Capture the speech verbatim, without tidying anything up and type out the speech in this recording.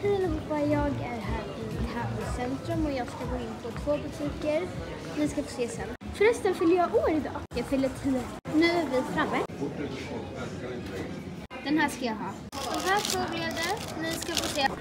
Hej allihopa, jag är här i Täby centrum och jag ska gå in på två butiker. Ni ska få se sen. Förresten fyller jag år idag. Jag fyller tio. Nu är vi framme. Den här ska jag ha. De här två blev det. Ni ska få se.